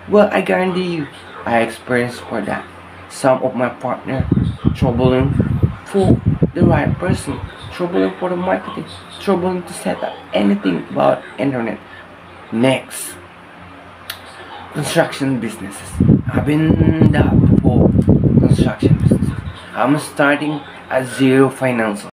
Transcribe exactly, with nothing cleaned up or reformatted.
Well, I guarantee you, I experienced for that. Some of my partner troubling for the right person, troubling for the marketing, troubling to set up anything about internet. Next, construction businesses. I've been that for construction businesses. I'm starting at zero financial.